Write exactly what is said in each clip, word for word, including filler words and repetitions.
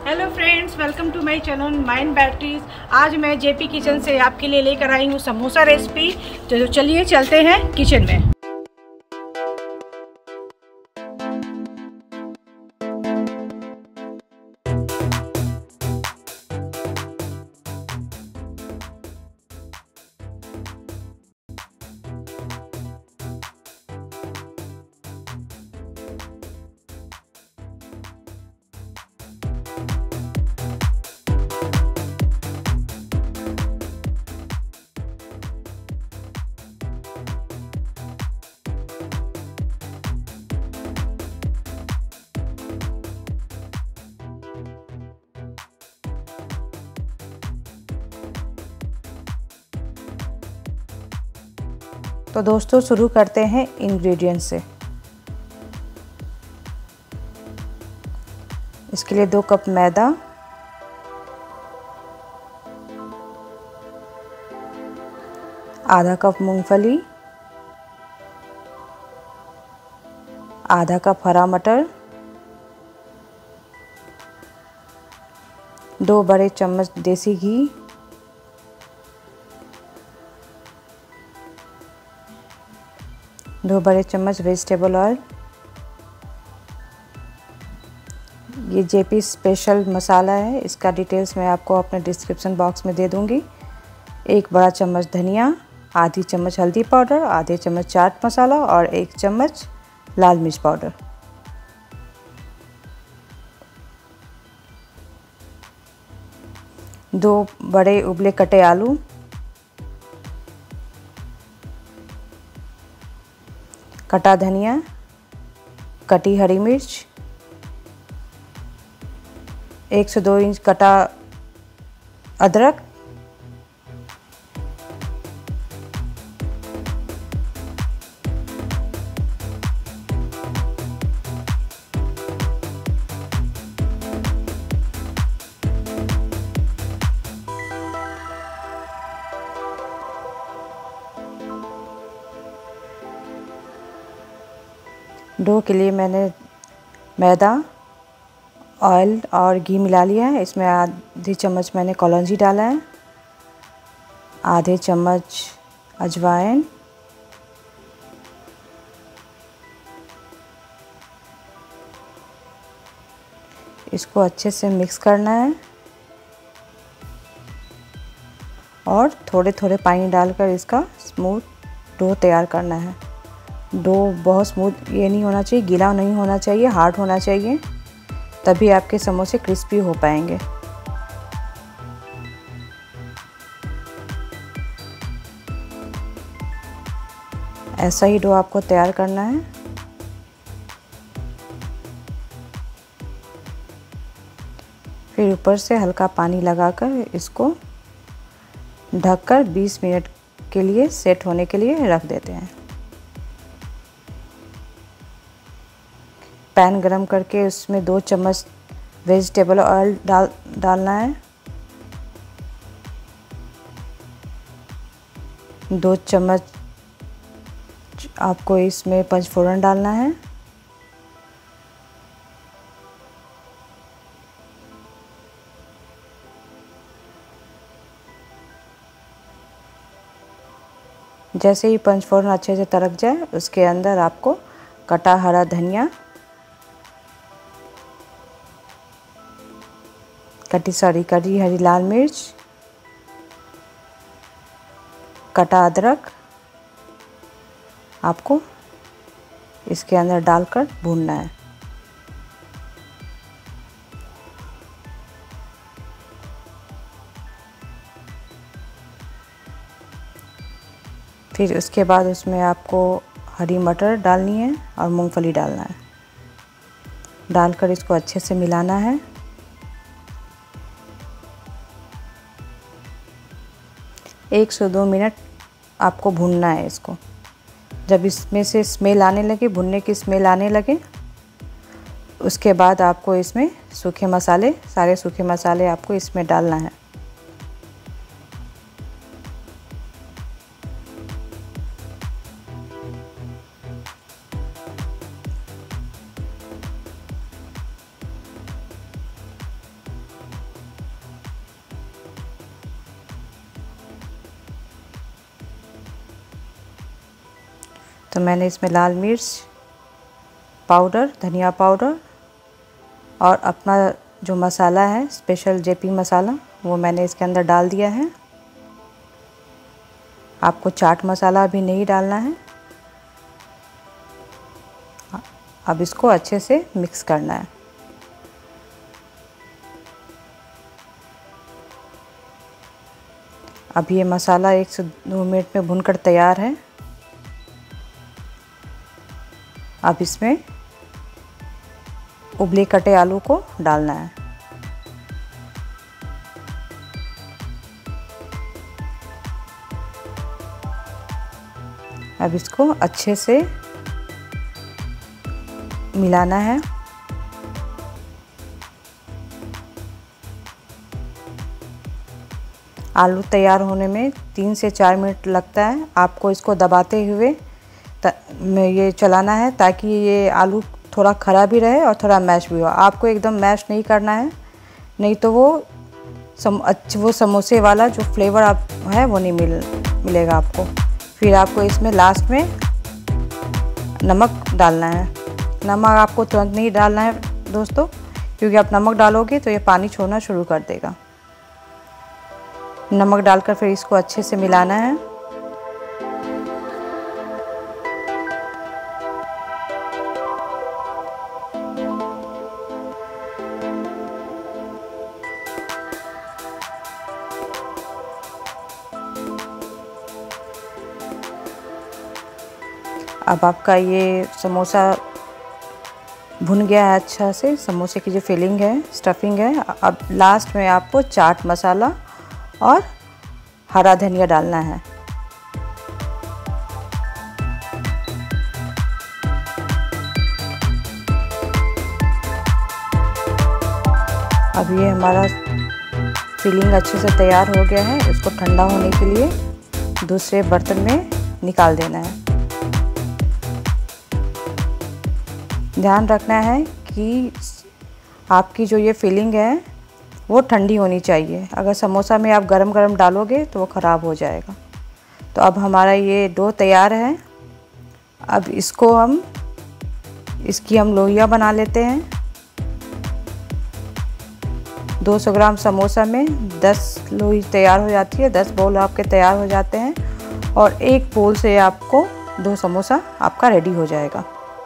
Hello friends, welcome to my channel mind batteries. आज मैं JP kitchen से आपके लिए लेकर आई हूँ समोसा रेसिपी। तो चलिए चलते हैं किचन में। तो दोस्तों शुरू करते हैं इंग्रेडिएंट से। इसके लिए दो कप मैदा, आधा कप मूंगफली, आधा कप हरा मटर, दो बड़े चम्मच देसी घी, दो बड़े चम्मच वेजिटेबल ऑयल। ये जेपी स्पेशल मसाला है, इसका डिटेल्स मैं आपको अपने डिस्क्रिप्शन बॉक्स में दे दूंगी। एक बड़ा चम्मच धनिया, आधी चम्मच हल्दी पाउडर, आधे चम्मच चाट मसाला और एक चम्मच लाल मिर्च पाउडर। दो बड़े उबले कटे आलू, कटा धनिया, कटी हरी मिर्च, एक से दो इंच कटा अदरक, डो के लिए मैंने मैदा, ऑयल और घी मिला लिया है। इसमें आधी चम्मच मैंने कलौंजी डाला है, आधे चम्मच अजवाइन, इसको अच्छे से मिक्स करना है और थोड़े थोड़े पानी डालकर इसका स्मूथ डो तैयार करना है। डो बहुत स्मूथ ये नहीं होना चाहिए, गीला नहीं होना चाहिए, हार्ड होना चाहिए, तभी आपके समोसे क्रिस्पी हो पाएंगे। ऐसा ही डो आपको तैयार करना है। फिर ऊपर से हल्का पानी लगाकर इसको ढककर बीस मिनट के लिए सेट होने के लिए रख देते हैं। पैन गरम करके उसमें दो चम्मच वेजिटेबल ऑयल डाल डालना है, दो चम्मच आपको इसमें पंचफोड़न डालना है, जैसे ही पंचफोड़न अच्छे से तड़क जाए उसके अंदर आपको कटा हरा धनिया, कटी सॉरी कटी हरी लाल मिर्च, कटा अदरक आपको इसके अंदर डालकर भूनना है। फिर उसके बाद उसमें आपको हरी मटर डालनी है और मूंगफली डालना है। डालकर इसको अच्छे से मिलाना है। एक से दो मिनट आपको भूनना है इसको। जब इसमें से स्मेल आने लगे, भुनने की स्मेल आने लगे, उसके बाद आपको इसमें सूखे मसाले, सारे सूखे मसाले आपको इसमें डालना है। तो मैंने इसमें लाल मिर्च पाउडर, धनिया पाउडर और अपना जो मसाला है स्पेशल जेपी मसाला वो मैंने इसके अंदर डाल दिया है। आपको चाट मसाला भी नहीं डालना है। अब इसको अच्छे से मिक्स करना है। अब ये मसाला एक से दो मिनट में भूनकर तैयार है। अब इसमें उबले कटे आलू को डालना है। अब इसको अच्छे से मिलाना है। आलू तैयार होने में तीन से चार मिनट लगता है। आपको इसको दबाते हुए में ये चलाना है ताकि ये आलू थोड़ा खरा भी रहे और थोड़ा मैश भी हो। आपको एकदम मैश नहीं करना है, नहीं तो वो सम अच्छ वो समोसे वाला जो फ्लेवर आप है वो नहीं मिल मिलेगा आपको। फिर आपको इसमें लास्ट में नमक डालना है। नमक आपको तुरंत नहीं डालना है दोस्तों, क्योंकि आप नमक डालोगे तो ये पानी छोड़ना शुरू कर देगा। नमक डालकर फिर इसको अच्छे से मिलाना है। अब आपका ये समोसा भुन गया है अच्छा से। समोसे की जो फिलिंग है, स्टफिंग है। अब लास्ट में आपको चाट मसाला और हरा धनिया डालना है। अब ये हमारा फिलिंग अच्छे से तैयार हो गया है। इसको ठंडा होने के लिए दूसरे बर्तन में निकाल देना है। ध्यान रखना है कि आपकी जो ये फिलिंग है वो ठंडी होनी चाहिए। अगर समोसा में आप गरम गरम डालोगे तो वो ख़राब हो जाएगा। तो अब हमारा ये डो तैयार है। अब इसको हम इसकी हम लोइयाँ बना लेते हैं। दो सौ ग्राम समोसा में दस लोई तैयार हो जाती है, दस बोल आपके तैयार हो जाते हैं और एक बोल से आपको दो समोसा आपका रेडी हो जाएगा।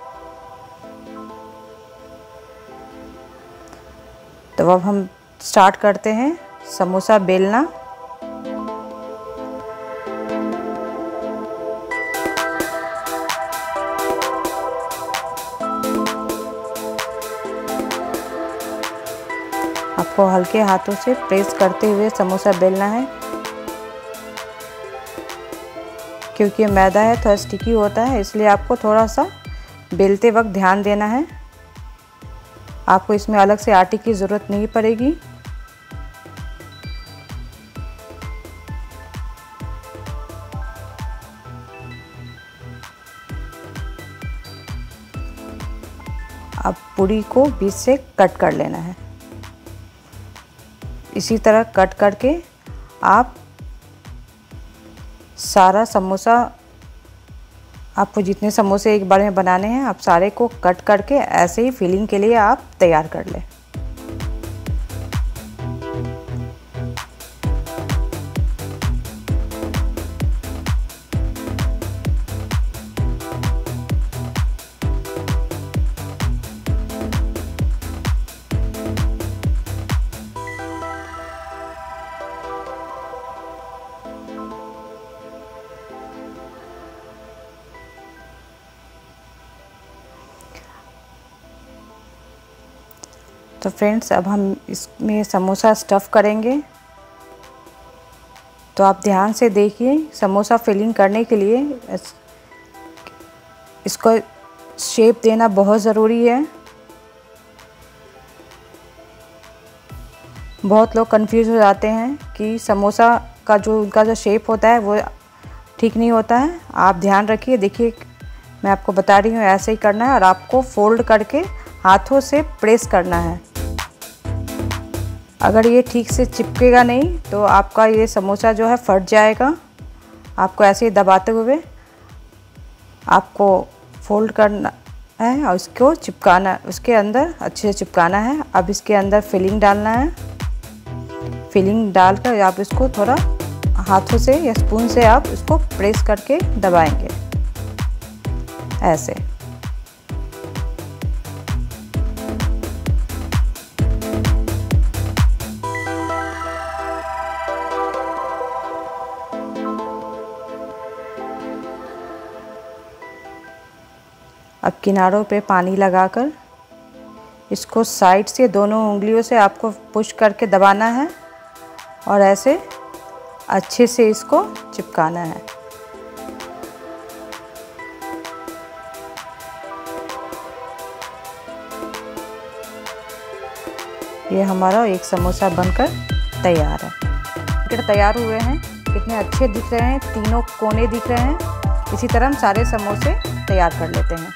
तो अब हम स्टार्ट करते हैं समोसा बेलना। आपको हल्के हाथों से प्रेस करते हुए समोसा बेलना है, क्योंकि मैदा है थोड़ा स्टिकी होता है, इसलिए आपको थोड़ा सा बेलते वक्त ध्यान देना है। आपको इसमें अलग से आटे की ज़रूरत नहीं पड़ेगी। अब पूरी को बीच से कट कर लेना है। इसी तरह कट करके आप सारा समोसा, आपको जितने समोसे एक बार में बनाने हैं आप सारे को कट करके ऐसे ही फिलिंग के लिए आप तैयार कर लें। तो फ्रेंड्स अब हम इसमें समोसा स्टफ़ करेंगे। तो आप ध्यान से देखिए, समोसा फिलिंग करने के लिए इस, इसको शेप देना बहुत ज़रूरी है। बहुत लोग कंफ्यूज हो जाते हैं कि समोसा का जो उनका जो शेप होता है वो ठीक नहीं होता है। आप ध्यान रखिए, देखिए मैं आपको बता रही हूँ ऐसे ही करना है और आपको फोल्ड करके हाथों से प्रेस करना है। अगर ये ठीक से चिपकेगा नहीं तो आपका ये समोसा जो है फट जाएगा। आपको ऐसे ही दबाते हुए आपको फोल्ड करना है और इसको चिपकाना, उसके अंदर अच्छे से चिपकाना है। अब इसके अंदर फिलिंग डालना है। फिलिंग डालकर आप इसको थोड़ा हाथों से या स्पून से आप इसको प्रेस करके दबाएंगे ऐसे। अब किनारों पे पानी लगाकर इसको साइड से दोनों उंगलियों से आपको पुश करके दबाना है और ऐसे अच्छे से इसको चिपकाना है। ये हमारा एक समोसा बनकर तैयार है। कितने तैयार हुए हैं, कितने अच्छे दिख रहे हैं, तीनों कोने दिख रहे हैं। इसी तरह हम सारे समोसे तैयार कर लेते हैं।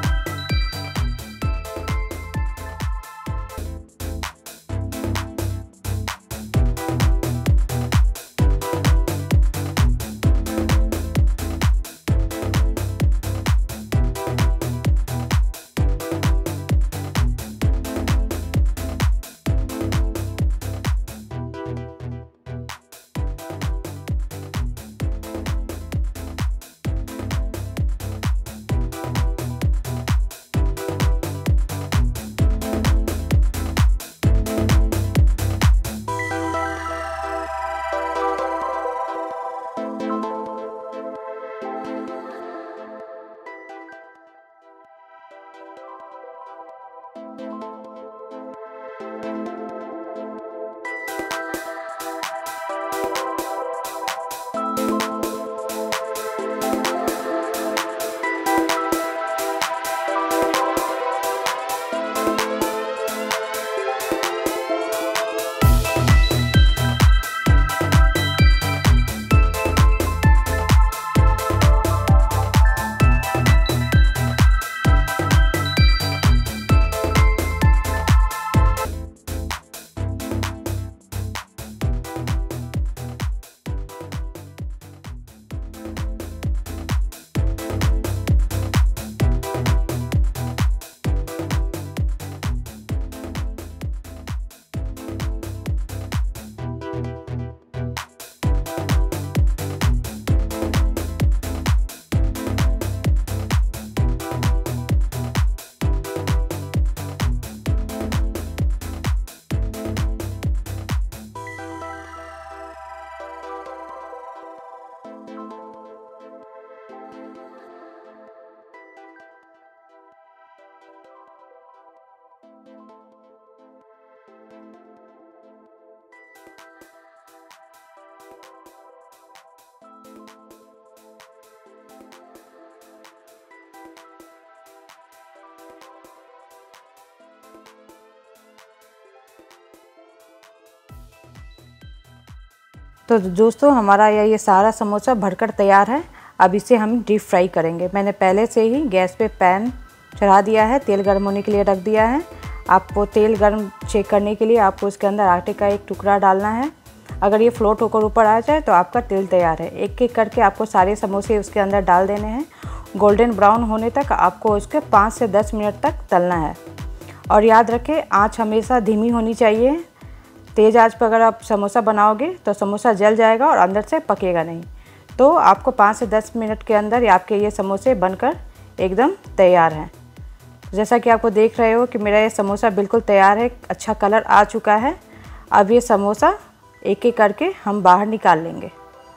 तो दोस्तों हमारा यह ये सारा समोसा भरकर तैयार है। अब इसे हम डीप फ्राई करेंगे। मैंने पहले से ही गैस पे पैन चढ़ा दिया है, तेल गर्म होने के लिए रख दिया है। आपको तेल गर्म चेक करने के लिए आपको उसके अंदर आटे का एक टुकड़ा डालना है। अगर ये फ्लोट होकर ऊपर आ जाए तो आपका तेल तैयार है। एक एक करके आपको सारे समोसे उसके अंदर डाल देने हैं। गोल्डन ब्राउन होने तक आपको उसके पाँच से दस मिनट तक तलना है। और याद रखें, आँच हमेशा धीमी होनी चाहिए। तेज़ आंच पर अगर आप समोसा बनाओगे तो समोसा जल जाएगा और अंदर से पकेगा नहीं। तो आपको पाँच से दस मिनट के अंदर आपके ये समोसे बनकर एकदम तैयार हैं। जैसा कि आपको देख रहे हो कि मेरा ये समोसा बिल्कुल तैयार है, अच्छा कलर आ चुका है। अब ये समोसा एक एक करके हम बाहर निकाल लेंगे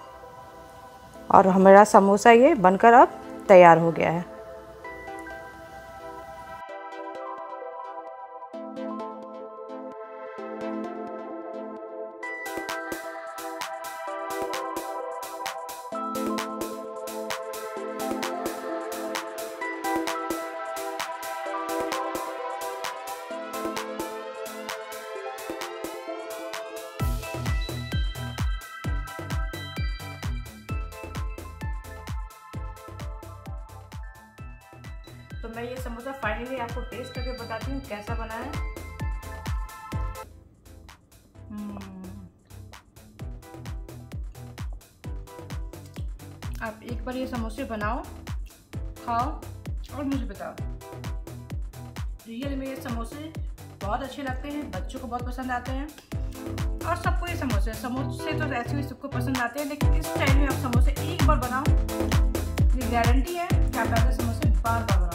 और हमारा समोसा ये बनकर अब तैयार हो गया है। तो मैं ये समोसा फाइनली आपको टेस्ट करके बताती हूँ कैसा बना है। आप एक बार ये समोसे बनाओ खाओ और मुझे बताओ। रियल में ये समोसे बहुत अच्छे लगते हैं, बच्चों को बहुत पसंद आते हैं और सबको ये समोसे समोसे तो ऐसे भी सबको पसंद आते हैं, लेकिन इस स्टाइल में आप समोसे एक बार बनाओ, ये गारंटी है कि आप ऐसे समोसे बार बार बनाओ।